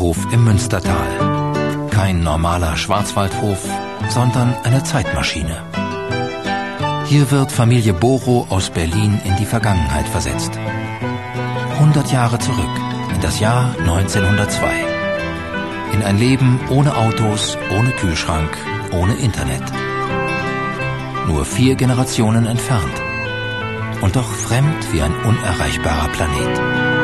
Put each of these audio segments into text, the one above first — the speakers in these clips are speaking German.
Bauernhof im Münstertal. Kein normaler Schwarzwaldhof, sondern eine Zeitmaschine. Hier wird Familie Boro aus Berlin in die Vergangenheit versetzt. 100 Jahre zurück, in das Jahr 1902. In ein Leben ohne Autos, ohne Kühlschrank, ohne Internet. Nur 4 Generationen entfernt. Und doch fremd wie ein unerreichbarer Planet.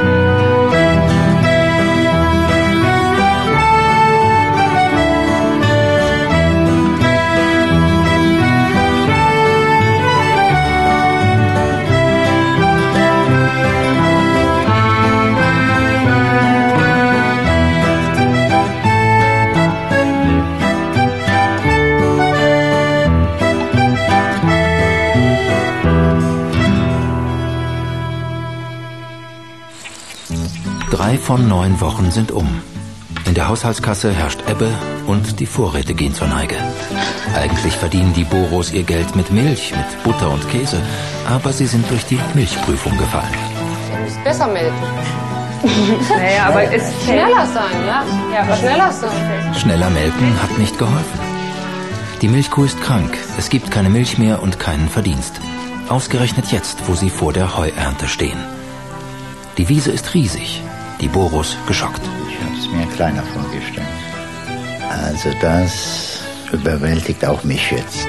Drei von 9 Wochen sind um. In der Haushaltskasse herrscht Ebbe und die Vorräte gehen zur Neige. Eigentlich verdienen die Boros ihr Geld mit Milch, mit Butter und Käse, aber sie sind durch die Milchprüfung gefallen. Du musst besser melden. Naja, aber es schneller sein, ja? Ja, aber schneller sein. Schneller melken hat nicht geholfen. Die Milchkuh ist krank, es gibt keine Milch mehr und keinen Verdienst. Ausgerechnet jetzt, wo sie vor der Heuernte stehen. Die Wiese ist riesig. Die Boros geschockt. Ich habe es mir kleiner vorgestellt. Also das überwältigt auch mich jetzt.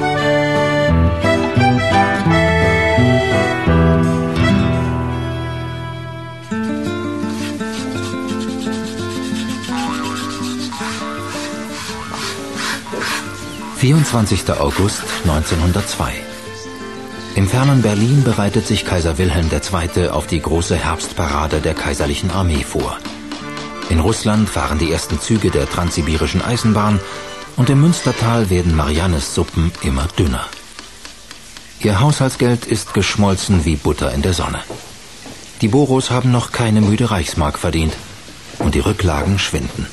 »24. August 1902. Im fernen Berlin bereitet sich Kaiser Wilhelm II. Auf die große Herbstparade der kaiserlichen Armee vor. In Russland fahren die ersten Züge der transsibirischen Eisenbahn und im Münstertal werden Mariannes Suppen immer dünner. Ihr Haushaltsgeld ist geschmolzen wie Butter in der Sonne. Die Boros haben noch keine müde Reichsmark verdient und die Rücklagen schwinden.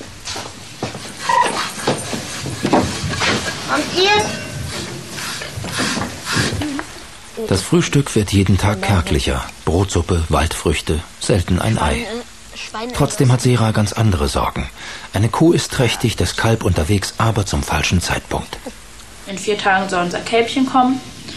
Und ihr? Das Frühstück wird jeden Tag kärglicher. Brotsuppe, Waldfrüchte, selten ein Ei. Trotzdem hat Sera ganz andere Sorgen. Eine Kuh ist trächtig, das Kalb unterwegs, aber zum falschen Zeitpunkt. In 4 Tagen soll unser Kälbchen kommen.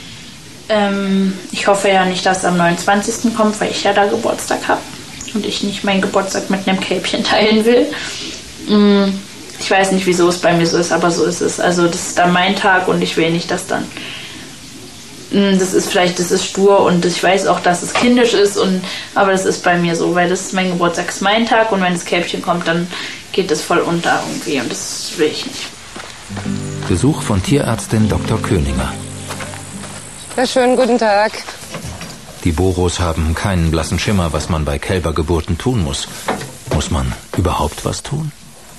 Ich hoffe ja nicht, dass es am 29. kommt, weil ich ja da Geburtstag habe und ich nicht meinen Geburtstag mit einem Kälbchen teilen will. Ich weiß nicht, wieso es bei mir so ist, aber so ist es. Also das ist dann mein Tag und ich will nicht, dass dann... Das ist stur und ich weiß auch, dass es kindisch ist, aber das ist bei mir so, weil das ist mein Geburtstag, ist mein Tag und wenn das Kälbchen kommt, dann geht es voll unter irgendwie und das will ich nicht. Besuch von Tierärztin Dr. Köninger. Ja, schönen guten Tag. Die Boros haben keinen blassen Schimmer, was man bei Kälbergeburten tun muss. Muss man überhaupt was tun?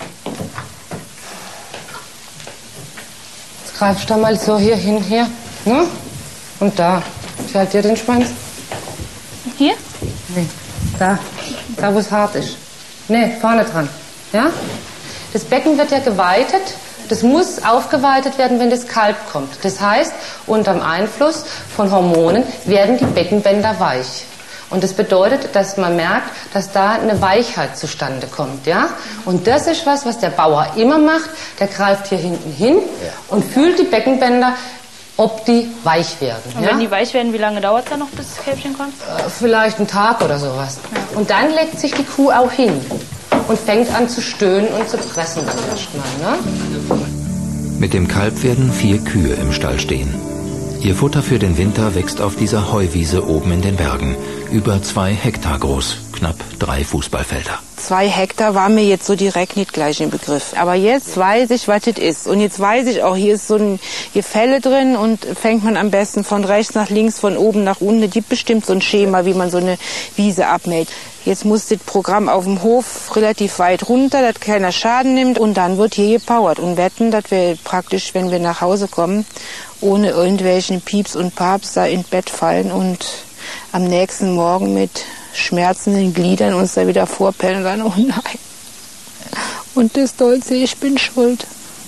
Jetzt greifst du mal so hier hin, hier, ne? Und da. Schalt dir den Schwanz. Hier? Nee, da. Da, wo es hart ist. Nee, vorne dran. Ja? Das Becken wird ja geweitet. Das muss aufgeweitet werden, wenn das Kalb kommt. Das heißt, unter dem Einfluss von Hormonen werden die Beckenbänder weich. Und das bedeutet, dass man merkt, dass da eine Weichheit zustande kommt. Ja? Und das ist was der Bauer immer macht. Der greift hier hinten hin und fühlt die Beckenbänder, ob die weich werden. Und wenn die weich werden, wie lange dauert es dann noch, bis das Kälbchen kommt? Vielleicht einen Tag oder sowas. Ja. Und dann legt sich die Kuh auch hin und fängt an zu stöhnen und zu pressen dann erstmal. Ne? Mit dem Kalb werden 4 Kühe im Stall stehen. Ihr Futter für den Winter wächst auf dieser Heuwiese oben in den Bergen. Über 2 Hektar groß, knapp 3 Fußballfelder. 2 Hektar war mir jetzt so direkt nicht gleich im Begriff. Aber jetzt weiß ich, was das ist. Und jetzt weiß ich auch, hier ist so ein Gefälle drin und fängt man am besten von rechts nach links, von oben nach unten. Es gibt bestimmt so ein Schema, wie man so eine Wiese abmäht. Jetzt muss das Programm auf dem Hof relativ weit runter, dass keiner Schaden nimmt. Und dann wird hier gepowert. Und wetten, dass wir praktisch, wenn wir nach Hause kommen, ohne irgendwelchen Pieps und Paps da ins Bett fallen und am nächsten Morgen mit schmerzenden Gliedern uns da wieder vorpellen und sagen, oh nein. Und das Dolce, ich bin schuld.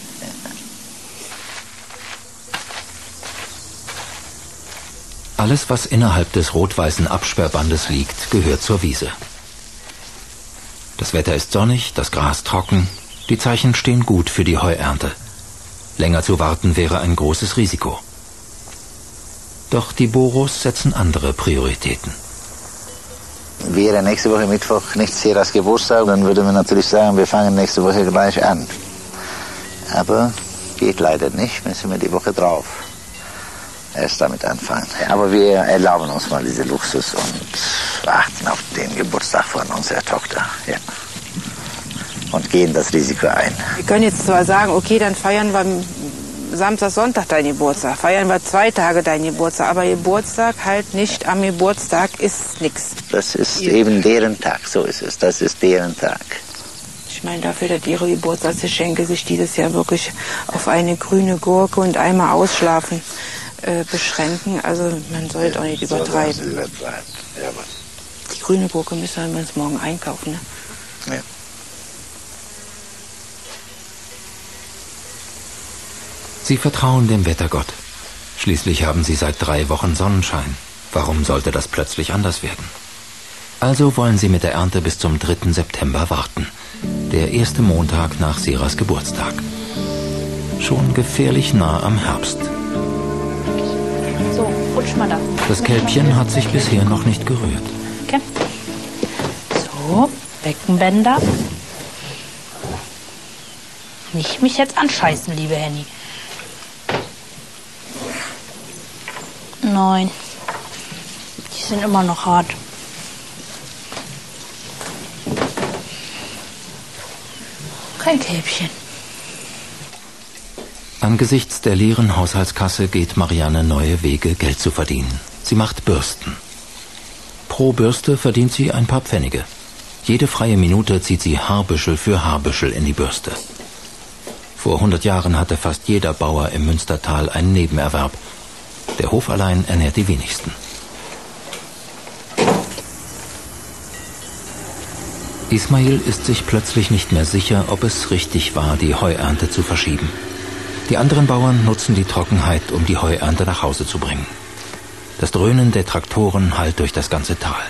Alles, was innerhalb des rot-weißen Absperrbandes liegt, gehört zur Wiese. Das Wetter ist sonnig, das Gras trocken, die Zeichen stehen gut für die Heuernte. Länger zu warten wäre ein großes Risiko. Doch die Boros setzen andere Prioritäten. Wäre nächste Woche Mittwoch nicht Seras Geburtstag, dann würde man natürlich sagen, wir fangen nächste Woche gleich an. Aber geht leider nicht, müssen wir die Woche drauf erst damit anfangen. Aber wir erlauben uns mal diesen Luxus und warten auf den Geburtstag von unserer Tochter. Ja. Und gehen das Risiko ein. Wir können jetzt zwar sagen, okay, dann feiern wir Samstag, Sonntag deinen Geburtstag, feiern wir 2 Tage deinen Geburtstag, aber Geburtstag halt nicht am Geburtstag ist nichts. Das ist eben deren Tag, so ist es, das ist deren Tag. Ich meine, dafür, dass ihre Geburtstagsgeschenke sich dieses Jahr wirklich auf eine grüne Gurke und einmal ausschlafen beschränken, also man sollte auch nicht übertreiben. Ja, die grüne Gurke müssen wir uns morgen einkaufen, ne? Ja. Sie vertrauen dem Wettergott. Schließlich haben sie seit 3 Wochen Sonnenschein. Warum sollte das plötzlich anders werden? Also wollen sie mit der Ernte bis zum 3. September warten. Der erste Montag nach Seras Geburtstag. Schon gefährlich nah am Herbst. So, rutsch mal da. Das Kälbchen hat sich bisher noch nicht gerührt. Okay. So, Beckenbänder. Nicht mich jetzt anscheißen, liebe Henny. 9. Die sind immer noch hart. Kein Kälbchen. Angesichts der leeren Haushaltskasse geht Marianne neue Wege, Geld zu verdienen. Sie macht Bürsten. Pro Bürste verdient sie ein paar Pfennige. Jede freie Minute zieht sie Haarbüschel für Haarbüschel in die Bürste. Vor 100 Jahren hatte fast jeder Bauer im Münstertal einen Nebenerwerb. Der Hof allein ernährt die wenigsten. Ismail ist sich plötzlich nicht mehr sicher, ob es richtig war, die Heuernte zu verschieben. Die anderen Bauern nutzen die Trockenheit, um die Heuernte nach Hause zu bringen. Das Dröhnen der Traktoren hallt durch das ganze Tal.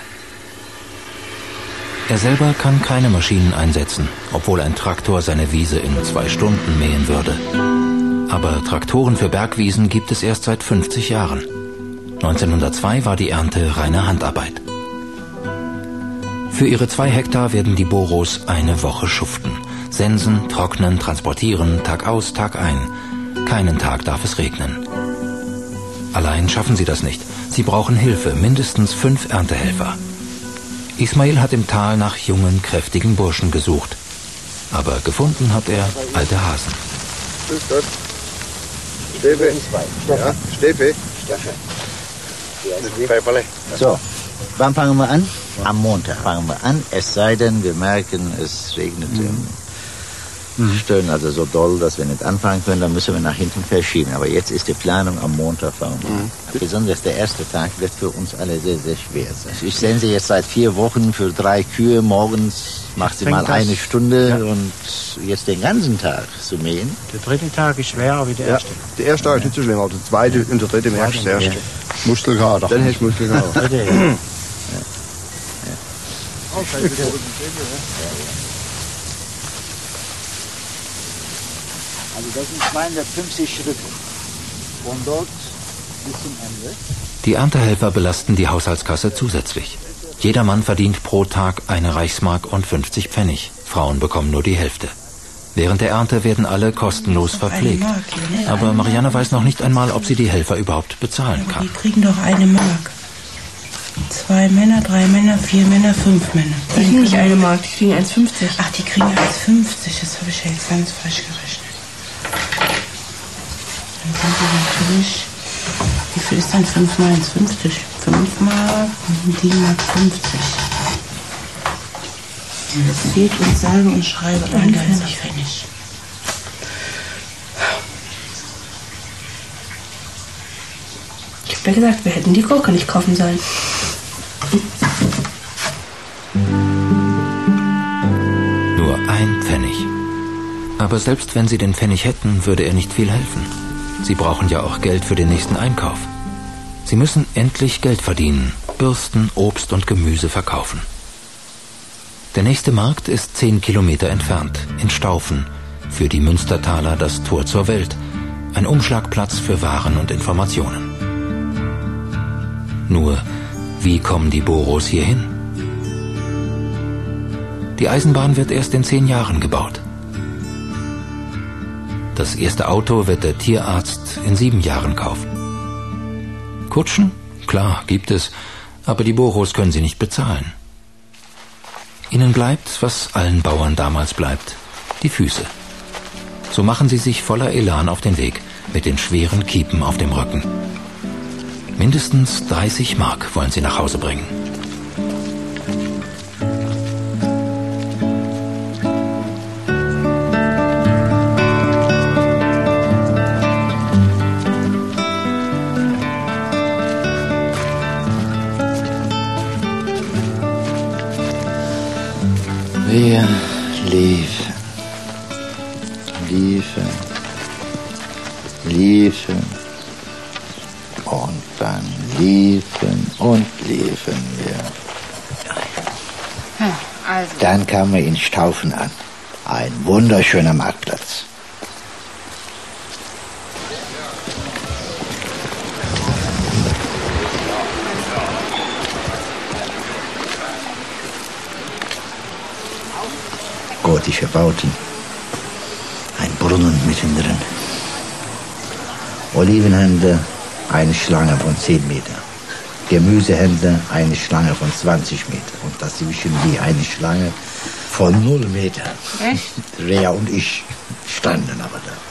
Er selber kann keine Maschinen einsetzen, obwohl ein Traktor seine Wiese in 2 Stunden mähen würde. Aber Traktoren für Bergwiesen gibt es erst seit 50 Jahren. 1902 war die Ernte reine Handarbeit. Für ihre 2 Hektar werden die Boros eine Woche schuften. Sensen, trocknen, transportieren, Tag aus, Tag ein. Keinen Tag darf es regnen. Allein schaffen sie das nicht. Sie brauchen Hilfe, mindestens 5 Erntehelfer. Ismail hat im Tal nach jungen, kräftigen Burschen gesucht. Aber gefunden hat er alte Hasen. Grüß Gott. Stefe. Ja, Stefe. So, wann fangen wir an? Am Montag fangen wir an, es sei denn, wir merken, es regnet Stöhnen also so doll, dass wir nicht anfangen können, dann müssen wir nach hinten verschieben. Aber jetzt ist die Planung, am Montag fangen wir an. Besonders der erste Tag wird für uns alle sehr, sehr schwer sein. Ich sense jetzt seit 4 Wochen für 3 Kühe, morgens maximal 1 Stunde und jetzt den ganzen Tag zu mähen. Der 3. Tag ist schwerer wie der erste. Der erste Tag ist nicht so schlimm, aber der 2. und der 3. merkst du erst. Muskelkater. Dann hast du Muskelkater. Also das sind 250 Schritte von dort bis zum Ende. Die Erntehelfer belasten die Haushaltskasse zusätzlich. Jeder Mann verdient pro Tag 1 Reichsmark und 50 Pfennig. Frauen bekommen nur die Hälfte. Während der Ernte werden alle kostenlos verpflegt. Aber Marianne weiß noch nicht einmal, ob sie die Helfer überhaupt bezahlen kann. Die kriegen doch 1 Mark. 2 Männer, 3 Männer, 4 Männer, 5 Männer. Die kriegen nicht 1 Mark, die kriegen 1,50. Ach, die kriegen 1,50. Das habe ich ja jetzt ganz falsch gerechnet. Dann sind die natürlich... Wie viel ist dann 5 mal 1,50? 5 Mark und 7 Mark 50. Das steht und sage und schreibe 31 Pfennig. Ich habe ja gesagt, wir hätten die Gurke nicht kaufen sollen. Nur 1 Pfennig. Aber selbst wenn sie den Pfennig hätten, würde er nicht viel helfen. Sie brauchen ja auch Geld für den nächsten Einkauf. Sie müssen endlich Geld verdienen, Bürsten, Obst und Gemüse verkaufen. Der nächste Markt ist 10 Kilometer entfernt, in Staufen. Für die Münstertaler das Tor zur Welt. Ein Umschlagplatz für Waren und Informationen. Nur, wie kommen die Boros hierhin? Die Eisenbahn wird erst in 10 Jahren gebaut. Das erste Auto wird der Tierarzt in 7 Jahren kaufen. Kutschen? Klar, gibt es, aber die Boros können sie nicht bezahlen. Ihnen bleibt, was allen Bauern damals bleibt, die Füße. So machen sie sich voller Elan auf den Weg, mit den schweren Kiepen auf dem Rücken. Mindestens 30 Mark wollen sie nach Hause bringen. Wir liefen, liefen und dann liefen und liefen wir. Also. Dann kamen wir in Staufen an. Ein wunderschöner Marktplatz. Gotische Bauten. Ein Brunnen mittendrin. Olivenhändler, eine Schlange von 10 Meter. Gemüsehändler, eine Schlange von 20 Meter. Und dazwischen wie eine Schlange von 0 Meter. Echt? Rea und ich standen aber da.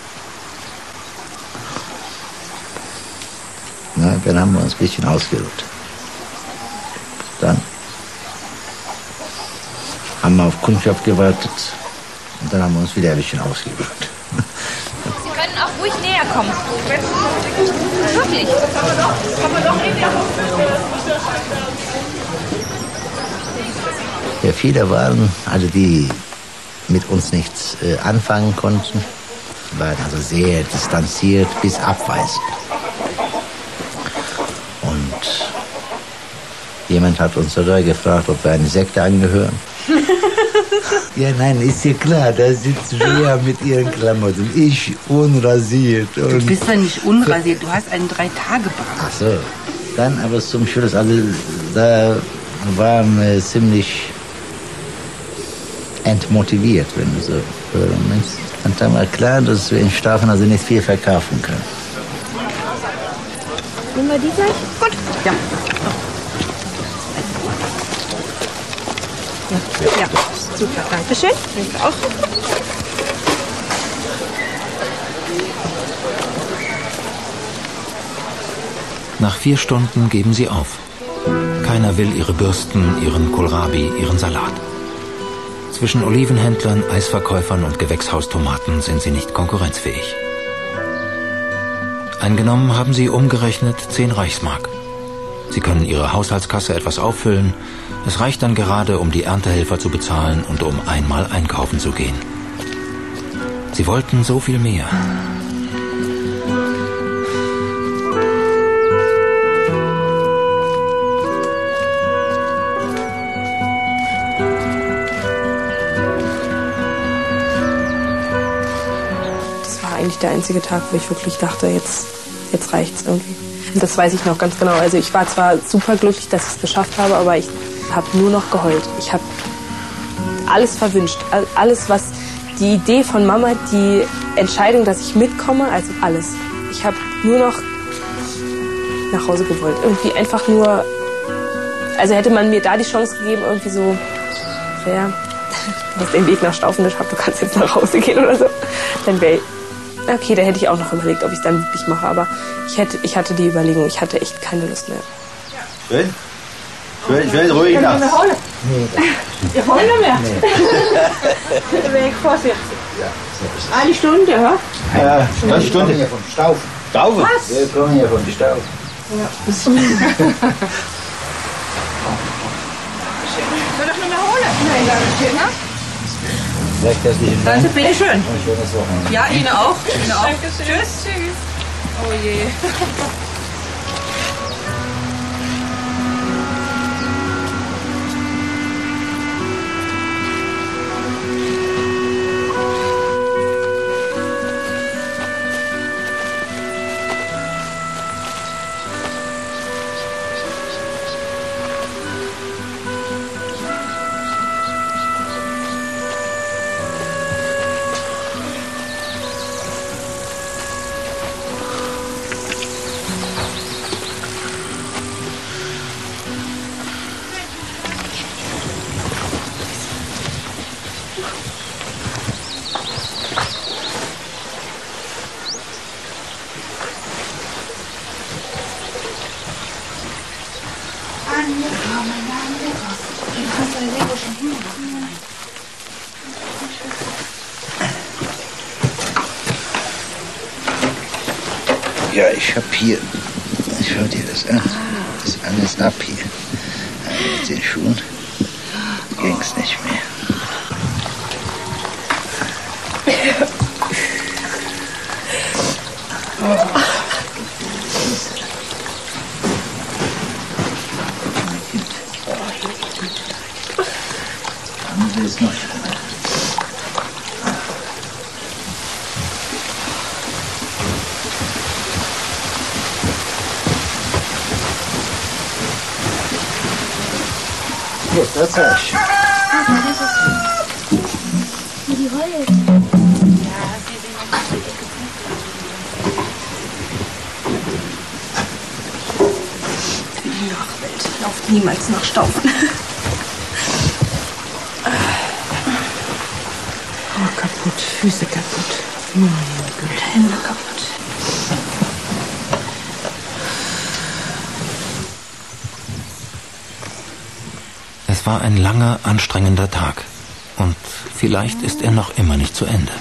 Na, dann haben wir uns ein bisschen ausgeruht. Dann haben wir auf Kundschaft gewartet und dann haben wir uns wieder ein bisschen ausgeruht. Sie können auch ruhig näher kommen. Wirklich. Ja, viele waren, also die mit uns nichts anfangen konnten, waren also sehr distanziert bis abweisend. Und jemand hat uns sogar gefragt, ob wir eine Sekte angehören. Ja, nein, ist ja klar, da sitzt Rea mit ihren Klamotten, ich unrasiert. Du bist ja nicht unrasiert, du hast einen 3-Tage-Bart. Ach so, dann aber zum Schluss, also da waren wir ziemlich entmotiviert, wenn du so hören willst. Und dann war klar, dass wir in Staufen also nicht viel verkaufen können. Nehmen wir die gleich? Gut. Ja. Ja, super, danke schön. Danke auch. Nach 4 Stunden geben sie auf. Keiner will ihre Bürsten, ihren Kohlrabi, ihren Salat. Zwischen Olivenhändlern, Eisverkäufern und Gewächshaustomaten sind sie nicht konkurrenzfähig. Eingenommen haben sie umgerechnet 10 Reichsmark. Sie können ihre Haushaltskasse etwas auffüllen. Es reicht dann gerade, um die Erntehelfer zu bezahlen und um einmal einkaufen zu gehen. Sie wollten so viel mehr. Das war eigentlich der einzige Tag, wo ich wirklich dachte, jetzt reicht's irgendwie. Und das weiß ich noch ganz genau. Also ich war zwar super glücklich, dass ich es geschafft habe, aber ich habe nur noch geheult. Ich habe alles verwünscht. Alles, was die Idee von Mama, die Entscheidung, dass ich mitkomme, also alles. Ich habe nur noch nach Hause gewollt. Irgendwie einfach nur, also hätte man mir da die Chance gegeben, irgendwie so, ja, du hast den Weg nach Staufen geschafft, du kannst jetzt nach Hause gehen oder so, dann wäre okay, da hätte ich auch noch überlegt, ob ich es dann wirklich mache, aber ich hatte die Überlegung, ich hatte echt keine Lust mehr. Schön? Schön, ruhig nach. Können wir holen? Nee. Wir holen nicht mehr. Der Weg vorsichtig. Ja. Eine Stunde, ja? Ja, eine Stunde. Wir kommen ja von Staufen. Staufen? Was? Wir kommen ja von Staufen. Ja. Soll ich noch mehr holen? Nein, danke schön. Recht herzlichen Dank. Also, bitte schön. Und ein schönes Wochenende. Ja, Ihnen auch. Ihnen auch. Tschüss. Tschüss. Oh je. Ja, ich hab hier, schau dir das an, das ist alles ab hier. Mit den Schuhen ging's nicht mehr. Haben Sie es noch? Gut, das reicht. Die heult. Die Nachwelt lauft niemals nach Staufen. Oh, kaputt, Füße kaputt. Meine Güte, Hände kaputt. Es war ein langer, anstrengender Tag. Und vielleicht ist er noch immer nicht zu Ende.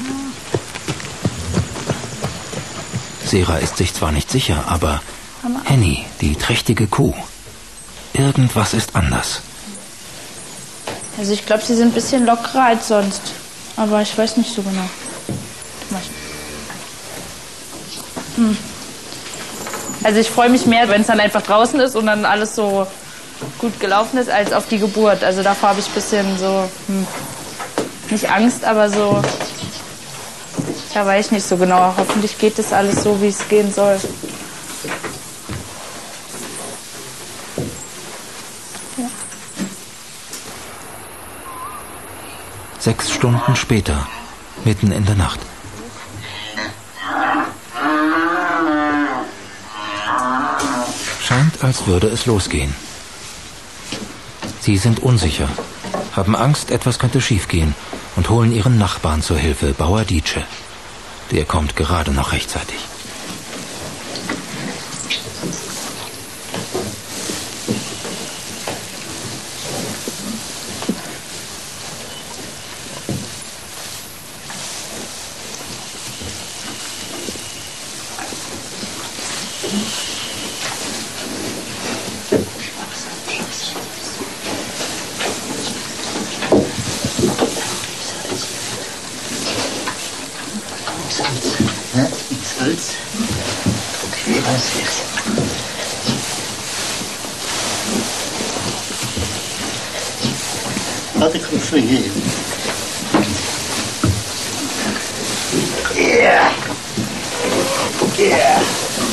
Sera ist sich zwar nicht sicher, aber Henny, die trächtige Kuh, irgendwas ist anders. Also ich glaube, sie sind ein bisschen lockerer als sonst. Aber ich weiß nicht so genau. Also ich freue mich mehr, wenn es dann einfach draußen ist und dann alles so gut gelaufen ist, als auf die Geburt. Also davor habe ich ein bisschen so, nicht Angst, aber so, da weiß ich nicht so genau. Hoffentlich geht das alles so, wie es gehen soll. Ja. 6 Stunden später, mitten in der Nacht. Scheint, als würde es losgehen. Sie sind unsicher, haben Angst, etwas könnte schiefgehen und holen ihren Nachbarn zur Hilfe, Bauer Dietsche. Der kommt gerade noch rechtzeitig. Okay, was jetzt? Warte, kommst du hier? Ja. Ja.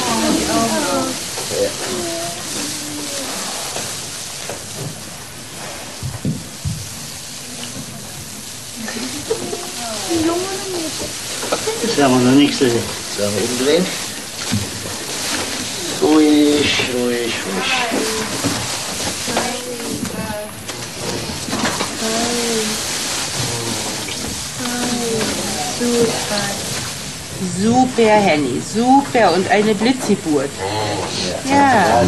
Das haben wir noch nicht gesehen. So, umdrehen. Ruhig, ruhig, ruhig. Super, Henny, super und eine Blitzgeburt. Ja.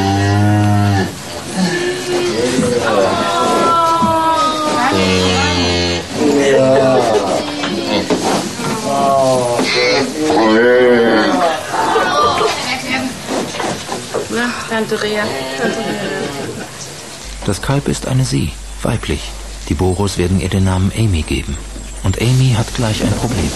Tante Rea. Das Kalb ist eine Sie, weiblich. Die Boros werden ihr den Namen Amy geben. Und Amy hat gleich ein Problem.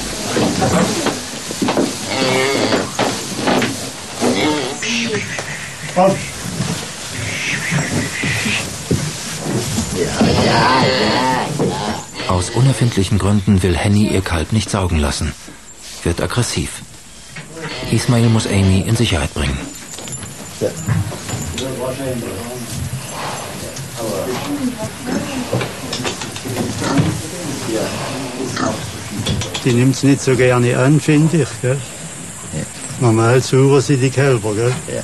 Aus unerfindlichen Gründen will Henny ihr Kalb nicht saugen lassen. Wird aggressiv. Ismail muss Amy in Sicherheit bringen. Die nimmt es nicht so gerne an, finde ich. Gell? Ja. Normal suchen sie die Kälber. Gell? Ja.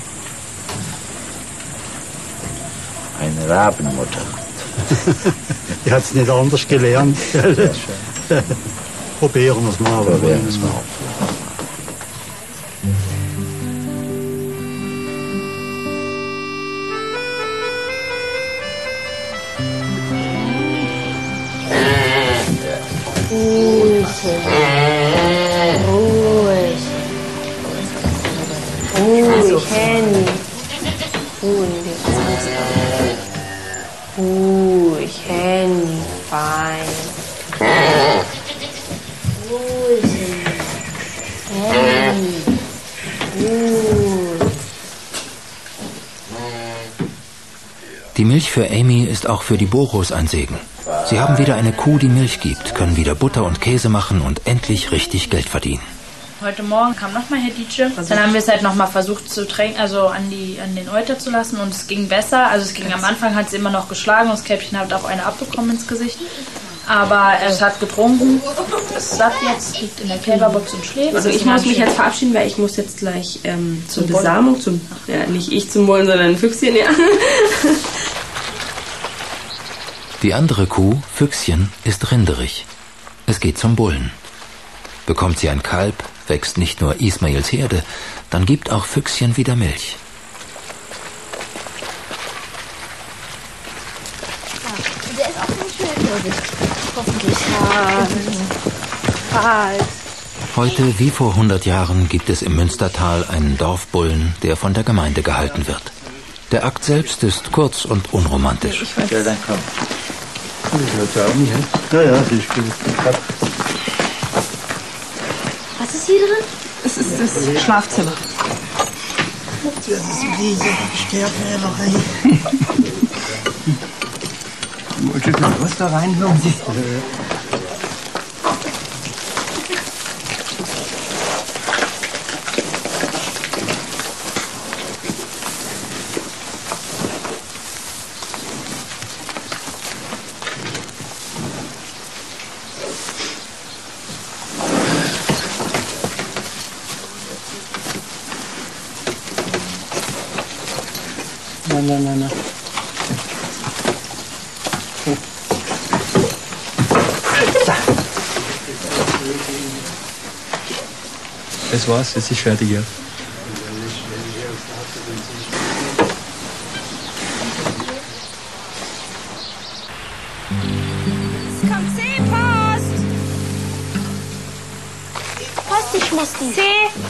Eine Rabenmutter. Die hat es nicht anders gelernt. Gell? Probieren wir es mal. Probieren wir es mal. Ruhig. Ruhig, Henny. Ruhig, Henny. Fein. Ruhig, Henny. Ruhig. Die Milch für Amy ist auch für die Boros ein Segen. Sie haben wieder eine Kuh, die Milch gibt, können wieder Butter und Käse machen und endlich richtig Geld verdienen. Heute Morgen kam nochmal Herr Dietsche. Dann haben wir es halt nochmal versucht zu tränken, also an den Euter zu lassen und es ging besser. Also es ging am Anfang, hat sie immer noch geschlagen und das Kälbchen hat auch eine abbekommen ins Gesicht. Aber es hat getrunken, es ist satt jetzt, liegt in der Kälberbox und schläft. Also ich muss mich jetzt verabschieden, weil ich muss jetzt gleich zur Besamung, nicht ich zum Bullen, sondern ein Füchschen, ja. Die andere Kuh, Füchschen, ist rinderig. Es geht zum Bullen. Bekommt sie ein Kalb, wächst nicht nur Ismails Herde, dann gibt auch Füchschen wieder Milch. Der ist auch so schön, hoffentlich. Heute, wie vor 100 Jahren, gibt es im Münstertal einen Dorfbullen, der von der Gemeinde gehalten wird. Der Akt selbst ist kurz und unromantisch. Ja, dann komm. Ja, sie ist gut. Was ist hier drin? Es ist das Schlafzimmer. Das ist diese Sterbenhellerei. Wollt ihr noch was da reinhören? Nein. Das war's, jetzt ist fertig, ja. Es kommt C-Post! Post, ich muss die. C.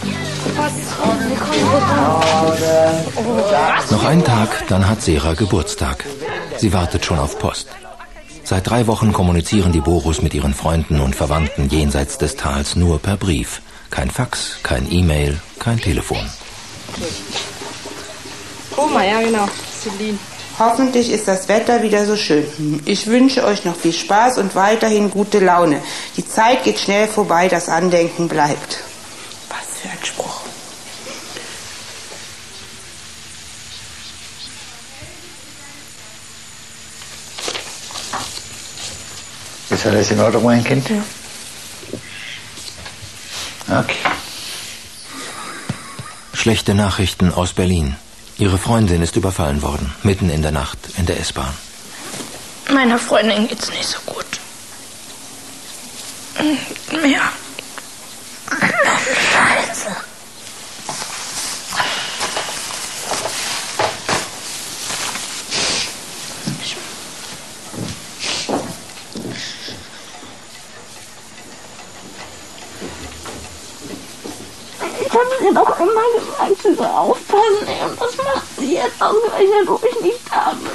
Noch ein Tag, dann hat Sera Geburtstag. Sie wartet schon auf Post. Seit 3 Wochen kommunizieren die Boros mit ihren Freunden und Verwandten jenseits des Tals nur per Brief. Kein Fax, kein E-Mail, kein Telefon. Oma, ja genau. Celine. Hoffentlich ist das Wetter wieder so schön. Ich wünsche euch noch viel Spaß und weiterhin gute Laune. Die Zeit geht schnell vorbei, das Andenken bleibt. Was für ein Spruch. Ist alles in Ordnung, mein Kind? Ja. Okay. Schlechte Nachrichten aus Berlin. Ihre Freundin ist überfallen worden, mitten in der Nacht in der S-Bahn. Meiner Freundin geht's nicht so gut. Mehr. Scheiße. Ich habe ihr doch immer gesagt, sie soll aufpassen, ey, und das macht sie jetzt ausgerechnet, wo ich nicht da bin.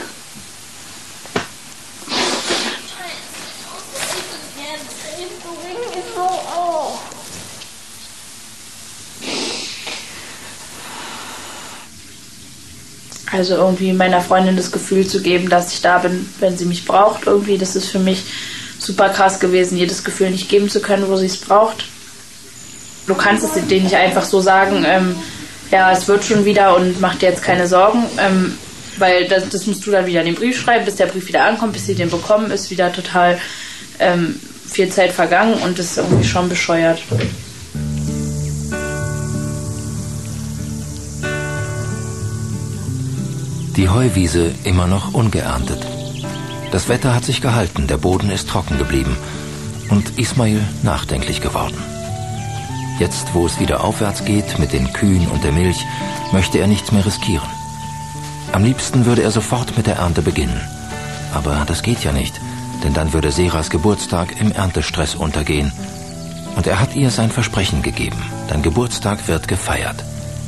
Also irgendwie meiner Freundin das Gefühl zu geben, dass ich da bin, wenn sie mich braucht. Irgendwie, das ist für mich super krass gewesen, ihr das Gefühl nicht geben zu können, wo sie es braucht. Du kannst es denen nicht einfach so sagen, ja, es wird schon wieder und mach dir jetzt keine Sorgen, weil das musst du dann wieder in den Brief schreiben, bis der Brief wieder ankommt, bis sie den bekommen, ist wieder total viel Zeit vergangen und das ist irgendwie schon bescheuert. Die Heuwiese immer noch ungeerntet. Das Wetter hat sich gehalten, der Boden ist trocken geblieben und Ismail nachdenklich geworden. Jetzt, wo es wieder aufwärts geht mit den Kühen und der Milch, möchte er nichts mehr riskieren. Am liebsten würde er sofort mit der Ernte beginnen. Aber das geht ja nicht. denn dann würde Seras Geburtstag im Erntestress untergehen. Und er hat ihr sein Versprechen gegeben. Dein Geburtstag wird gefeiert.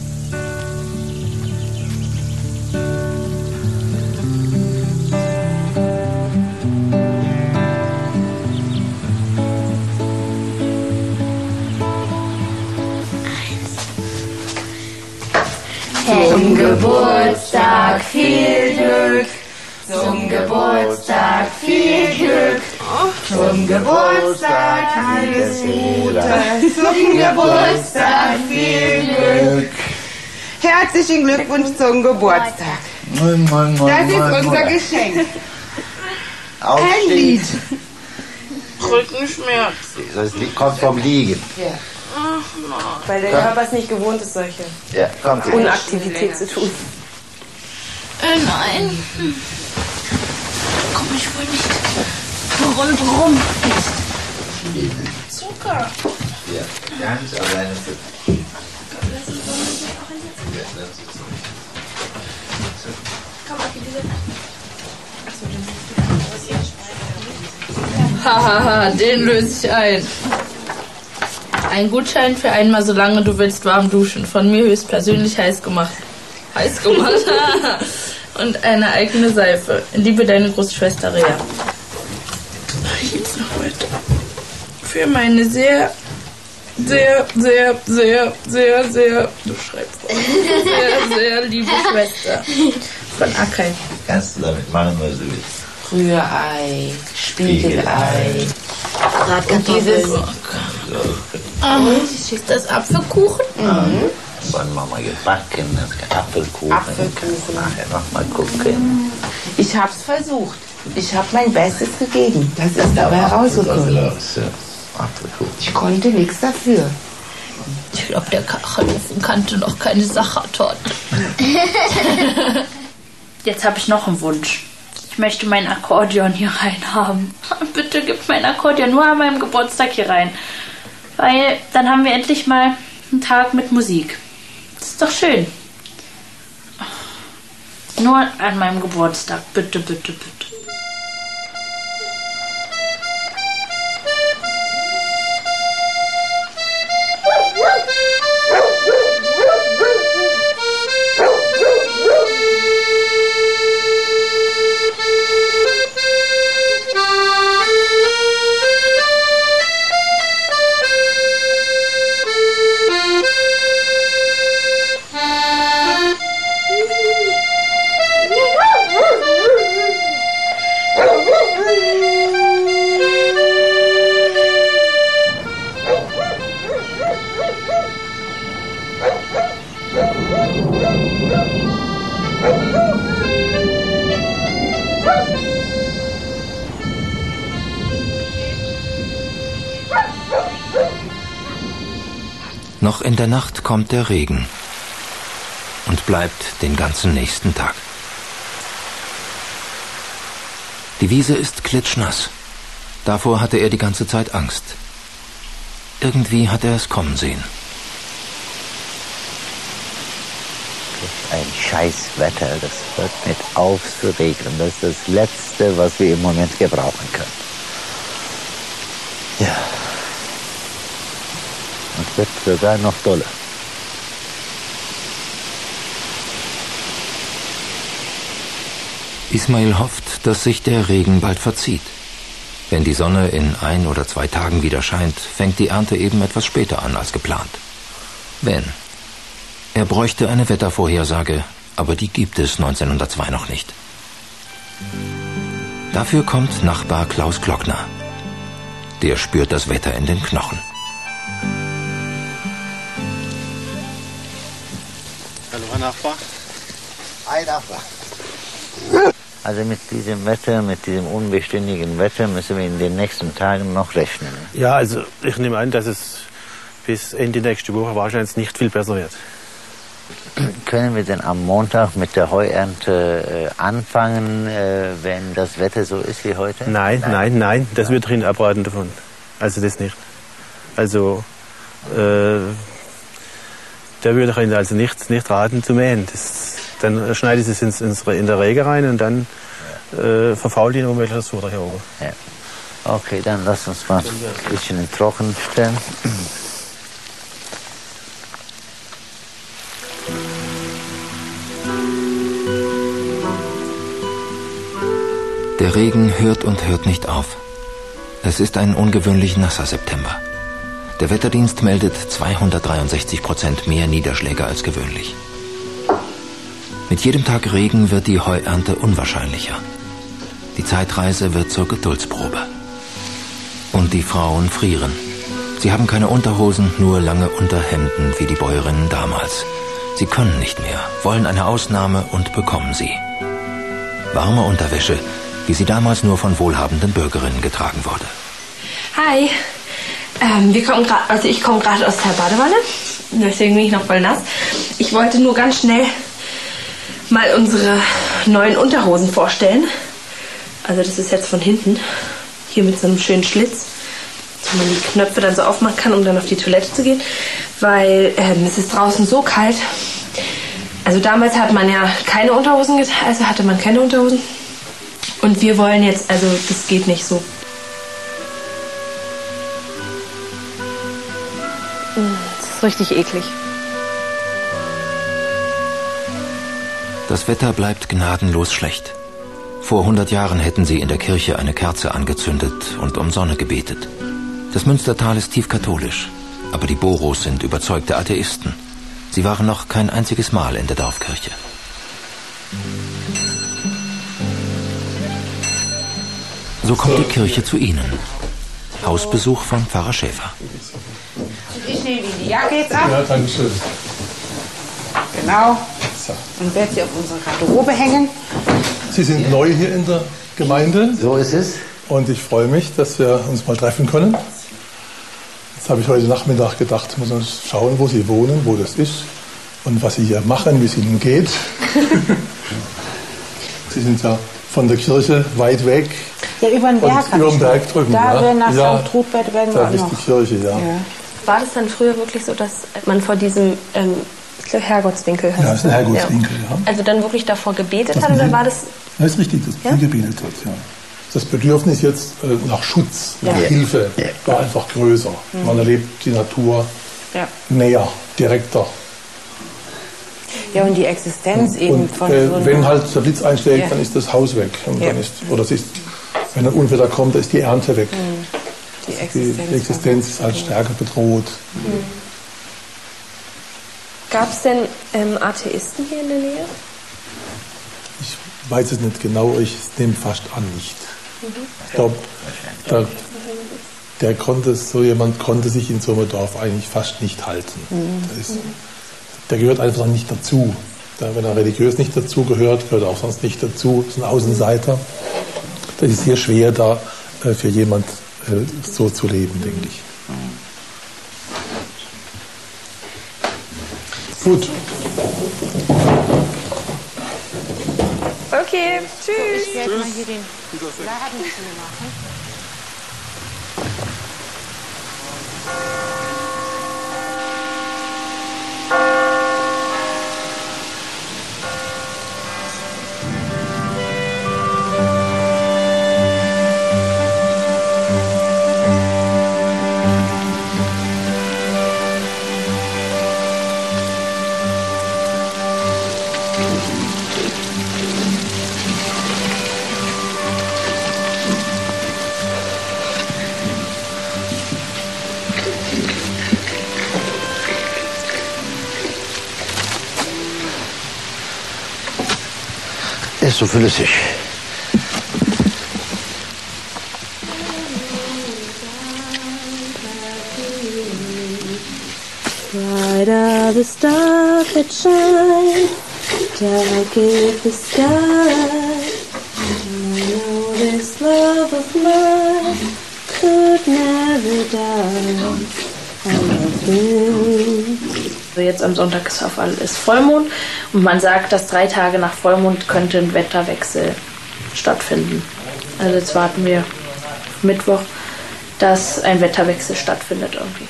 Zum Geburtstag viel Glück, zum Geburtstag viel Glück, zum Geburtstag alles Gute, zum Geburtstag viel Glück. Herzlichen Glückwunsch zum Geburtstag. Das ist unser Geschenk. Ein Lied. Rückenschmerz. Das kommt vom Liegen. Ja. Weil der Körper es nicht gewohnt ist, solche Unaktivität zu tun. Nein. Komm ich wohl nicht rundherum. Zucker. Ja, ganz alleine. Hahaha, den löse ich ein. Ein Gutschein für einmal so lange du willst warm duschen. Von mir höchstpersönlich heiß gemacht. Heiß gemacht. Und eine eigene Seife. Liebe deine Großschwester Rea. Jetzt noch weiter. Für meine sehr, du schreibst sehr, sehr liebe Schwester. Von Akai. Kannst du damit machen, was du willst. Rührei, Spiegelei, Bratkartoffeln. Ist das Apfelkuchen? Mhm. Von Mama gebacken, das ist Apfelkuchen. Nachher noch mal gucken. Ich hab's versucht. Ich hab mein Bestes gegeben. Das ist dabei rausgekommen. Apfelkuchen. Ich konnte nichts dafür. Ich glaube, der Kachelofen kannte noch keine Sachertorte. Jetzt habe ich noch einen Wunsch. Ich möchte mein Akkordeon hier rein haben. Bitte gib mein Akkordeon nur an meinem Geburtstag hier rein. Weil dann haben wir endlich mal einen Tag mit Musik. Das ist doch schön. Nur an meinem Geburtstag. Bitte, bitte, bitte. Noch in der Nacht kommt der Regen und bleibt den ganzen nächsten Tag. Die Wiese ist klitschnass. Davor hatte er die ganze Zeit Angst. Irgendwie hat er es kommen sehen. Ein Scheißwetter, das hört nicht auf zu regnen. Das ist das Letzte, was wir im Moment gebrauchen können. Ja. Und wird sogar noch doller. Ismail hofft, dass sich der Regen bald verzieht. Wenn die Sonne in 1 oder 2 Tagen wieder scheint, fängt die Ernte eben etwas später an als geplant. Wenn. Er bräuchte eine Wettervorhersage, aber die gibt es 1902 noch nicht. Dafür kommt Nachbar Klaus Glockner. Der spürt das Wetter in den Knochen. Hallo, Herr Nachbar. Hi, Nachbar. Also mit diesem Wetter, mit diesem unbeständigen Wetter müssen wir in den nächsten Tagen noch rechnen. Ja, also ich nehme an, dass es bis Ende nächste Woche wahrscheinlich nicht viel besser wird. Können wir denn am Montag mit der Heuernte anfangen, wenn das Wetter so ist wie heute? Nein, das wird drin abraten davon. Also das nicht. Also da würde ich Ihnen also nicht raten zu mähen. Dann schneide ich es in der Rege rein und dann verfault ihnen womöglich das Futter hier oben. Ja. Okay, dann lass uns mal ein bisschen in Trocken stellen. Der Regen hört und hört nicht auf. Es ist ein ungewöhnlich nasser September. Der Wetterdienst meldet 263% mehr Niederschläge als gewöhnlich. Mit jedem Tag Regen wird die Heuernte unwahrscheinlicher. Die Zeitreise wird zur Geduldsprobe. Und die Frauen frieren. Sie haben keine Unterhosen, nur lange Unterhemden wie die Bäuerinnen damals. Sie können nicht mehr, wollen eine Ausnahme und bekommen sie. Warme Unterwäsche, wie sie damals nur von wohlhabenden Bürgerinnen getragen wurde. Hi, ich komme gerade aus der Badewanne, deswegen bin ich noch voll nass. Ich wollte nur ganz schnell mal unsere neuen Unterhosen vorstellen. Also das ist jetzt von hinten, hier mit so einem schönen Schlitz, wo man die Knöpfe dann so aufmachen kann, um dann auf die Toilette zu gehen, weil es ist draußen so kalt. Also damals hat man ja keine Unterhosen, hatte man keine Unterhosen. Und wir wollen jetzt, also das geht nicht so. Das ist richtig eklig. Das Wetter bleibt gnadenlos schlecht. Vor 100 Jahren hätten sie in der Kirche eine Kerze angezündet und um Sonne gebetet. Das Münstertal ist tief katholisch, aber die Boros sind überzeugte Atheisten. Sie waren noch kein einziges Mal in der Dorfkirche. So kommt die Kirche zu ihnen. Hausbesuch von Pfarrer Schäfer. Ich nehme Ihnen die Jacke jetzt ab. Ja, danke schön. Genau. Und werde sie auf unsere Garderobe hängen. Sie sind neu hier in der Gemeinde. So ist es. Und ich freue mich, dass wir uns mal treffen können. Jetzt habe ich heute Nachmittag gedacht, muss man schauen, wo Sie wohnen, wo das ist und was Sie hier machen, wie es Ihnen geht. Sie sind ja von der Kirche weit weg. Ja, über den Berg. Über den Berg drüben. Da ja. nach ja, St. Trudbert werden wir da auch ist noch. die Kirche, ja. War das dann früher wirklich so, dass man vor diesem Herrgottswinkel Ja, das ist ein Herrgottswinkel, ja. Also dann wirklich davor gebetet Das hat oder war das? Das ist richtig, dass man gebetet hat, ja. Das Bedürfnis jetzt nach Schutz, nach Hilfe war einfach größer. Man erlebt die Natur näher, direkter. Ja, und die Existenz eben von so einem... Wenn halt der Blitz einschlägt, dann ist das Haus weg. Und dann ist, oder es ist, wenn ein Unwetter kommt, dann ist die Ernte weg. Die Existenz ist halt stärker bedroht. Gab es denn Atheisten hier in der Nähe? Ich weiß es nicht genau, ich nehme fast an nicht. Ich glaube, jemand konnte sich in so einem Dorf eigentlich fast nicht halten. Der gehört einfach nicht dazu. Wenn er religiös nicht dazu gehört, gehört er auch sonst nicht dazu. Das ist ein Außenseiter. Das ist sehr schwer, da für jemand so zu leben, denke ich. Gut. Okay, tschüss. Ich werde mal hier den Laden zumachen. Er ist so flüssig. Bright are the stars that shine, dark is the sky. I know this love of mine could never die. I love you. Jetzt am Sonntag ist Vollmond und man sagt, dass 3 Tage nach Vollmond könnte ein Wetterwechsel stattfinden. Also jetzt warten wir Mittwoch, dass ein Wetterwechsel stattfindet irgendwie.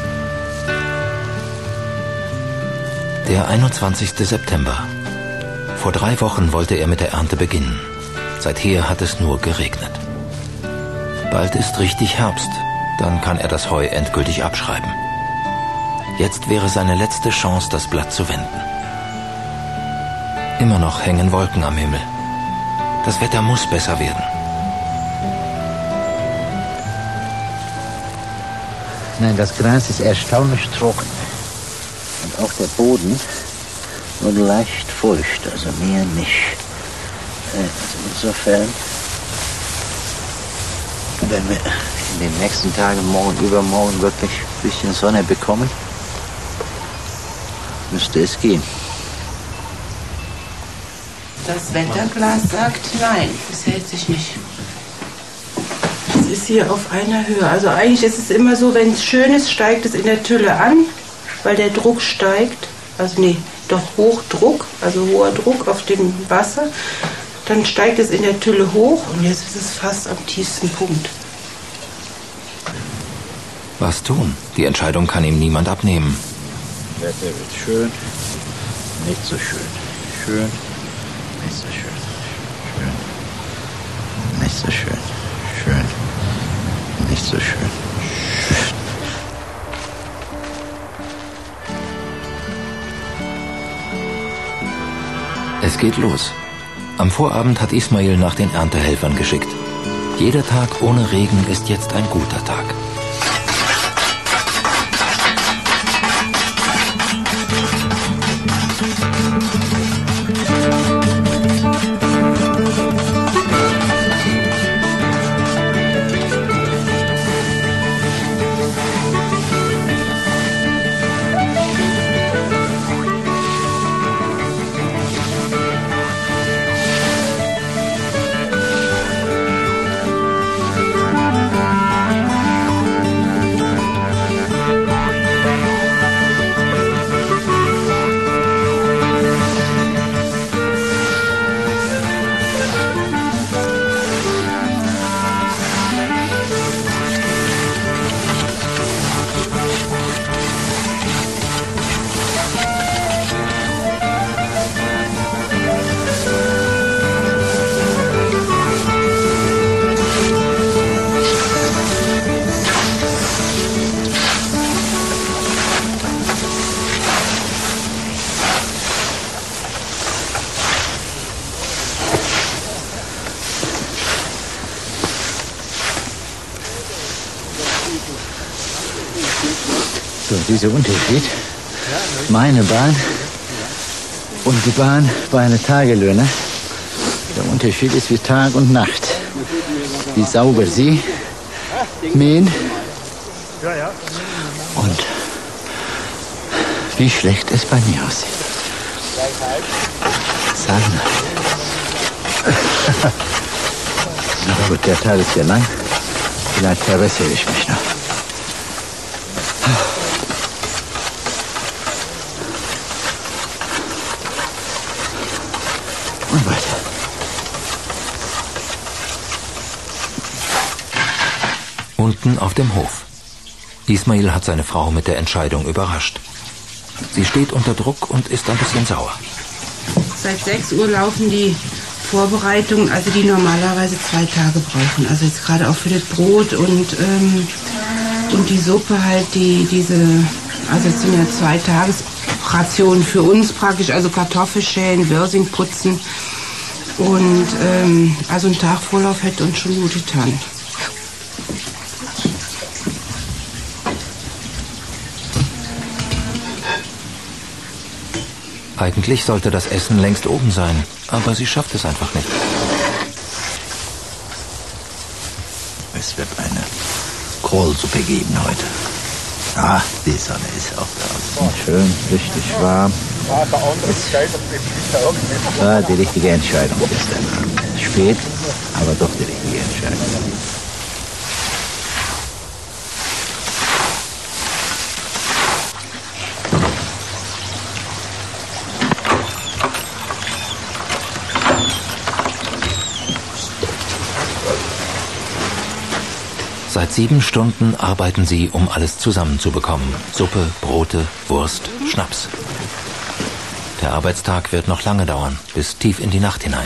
Der 21. September. Vor 3 Wochen wollte er mit der Ernte beginnen. Seither hat es nur geregnet. Bald ist richtig Herbst, dann kann er das Heu endgültig abschreiben. Jetzt wäre seine letzte Chance, das Blatt zu wenden. Immer noch hängen Wolken am Himmel. Das Wetter muss besser werden. Nein, das Gras ist erstaunlich trocken. Und auch der Boden nur leicht feucht, also mehr nicht. Also insofern, wenn wir in den nächsten Tagen, morgen, übermorgen wirklich ein bisschen Sonne bekommen, müsste es gehen. Das Wetterglas sagt nein, es hält sich nicht. Es ist hier auf einer Höhe. Also eigentlich ist es immer so, wenn es schön ist, steigt es in der Tülle an, weil der Druck steigt. Also nee, doch Hochdruck, also hoher Druck auf dem Wasser. Dann steigt es in der Tülle hoch und jetzt ist es fast am tiefsten Punkt. Was tun? Die Entscheidung kann ihm niemand abnehmen. Wetter wird schön, nicht so schön. Schön, nicht so schön. Schön, nicht so schön. Schön, nicht so schön. Es geht los. Am Vorabend hat Ismail nach den Erntehelfern geschickt. Jeder Tag ohne Regen ist jetzt ein guter Tag. So, dieser Unterschied, meine Bahn und die Bahn bei einer Tagelöhner, der Unterschied ist wie Tag und Nacht. Wie sauber sie mähen und wie schlecht es bei mir aussieht. Sagen. Aber gut, der Tag ist ja lang, vielleicht verbessere ich mich noch. Und weiter. Unten auf dem Hof. Ismail hat seine Frau mit der Entscheidung überrascht. Sie steht unter Druck und ist ein bisschen sauer. Seit 6 Uhr laufen die Vorbereitungen, also die normalerweise 2 Tage brauchen. Also jetzt gerade auch für das Brot und die Suppe halt, also es sind ja 2 Tagesrationen für uns praktisch, also Kartoffelschälen, Wirsing putzen. Und also ein Tag Vorlauf hätte uns schon gut getan. Eigentlich sollte das Essen längst oben sein, aber sie schafft es einfach nicht. Es wird eine Kohlsuppe geben heute. Ah, die Sonne ist auch draußen. Schön, richtig warm. Das war die richtige Entscheidung gestern Abend. Spät, aber doch die richtige Entscheidung. Seit 7 Stunden arbeiten sie, um alles zusammenzubekommen. Suppe, Brote, Wurst, Schnaps. Der Arbeitstag wird noch lange dauern, bis tief in die Nacht hinein.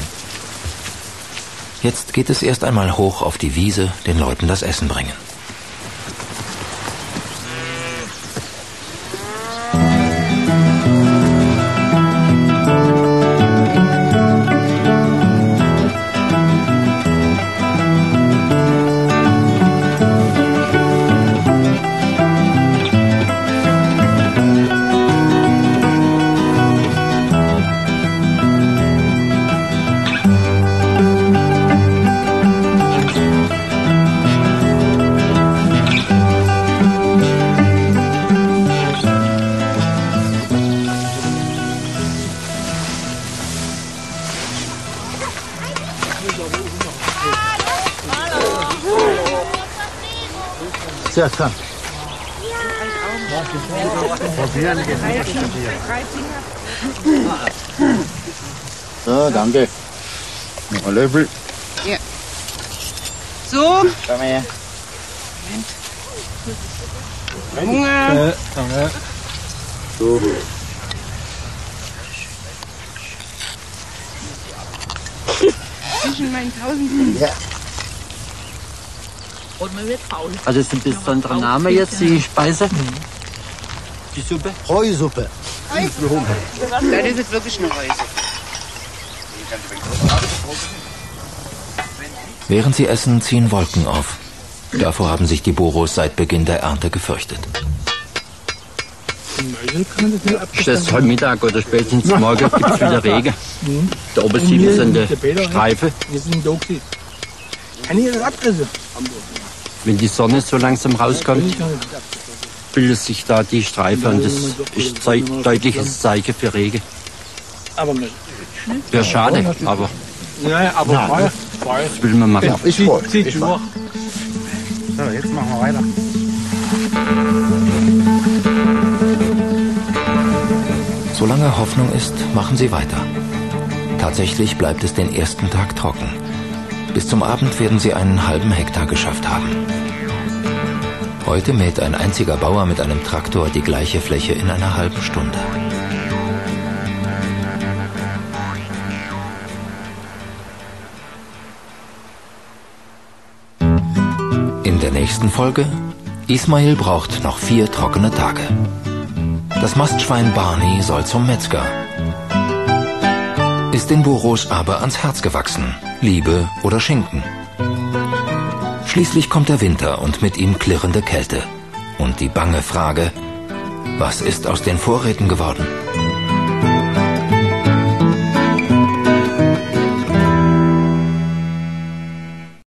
Jetzt geht es erst einmal hoch auf die Wiese, den Leuten das Essen bringen. So, komm. So, danke. Noch ein Löffel. Ja. So. Komm her. Hunger. Danke. So. Zwischen meinen 1000. Ja. Also ist ein besonderer Name jetzt, die Speise? Die Suppe? Heusuppe. Das ist wirklich eine Heusuppe. Während sie essen, ziehen Wolken auf. Davor haben sich die Boros seit Beginn der Ernte gefürchtet. Das heute Mittag oder spätestens morgen gibt es wieder Regen. Da oben sieht man die Streifen. Kann ich das abgerissen? Wenn die Sonne so langsam rauskommt, bildet sich da die Streifen und das ist ein deutliches Zeichen für Regen. Wäre schade, aber Ja, aber voll. das will man machen. Ja, ist voll. Zieht durch. So, jetzt machen wir weiter. Solange Hoffnung ist, machen sie weiter. Tatsächlich bleibt es den ersten Tag trocken. Bis zum Abend werden sie einen halben Hektar geschafft haben. Heute mäht ein einziger Bauer mit einem Traktor die gleiche Fläche in einer halben Stunde. In der nächsten Folge: Ismail braucht noch 4 trockene Tage. Das Mastschwein Barney soll zum Metzger. Ist den Boros aber ans Herz gewachsen: Liebe oder Schinken? Schließlich kommt der Winter und mit ihm klirrende Kälte. Und die bange Frage: Was ist aus den Vorräten geworden?